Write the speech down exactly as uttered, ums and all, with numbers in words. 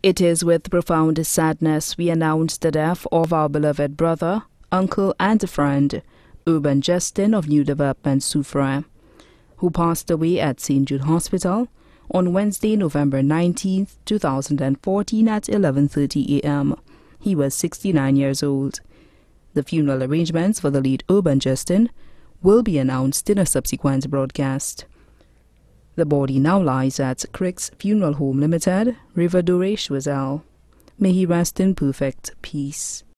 It is with profound sadness we announce the death of our beloved brother, uncle and friend, Urban Justin of New Development Soufrière, who passed away at Saint Jude Hospital on Wednesday, November nineteenth, two thousand fourteen at eleven thirty a m He was sixty-nine years old. The funeral arrangements for the late Urban Justin will be announced in a subsequent broadcast. The body now lies at Crick's Funeral Home Limited, River Doré, Choiseul. May he rest in perfect peace.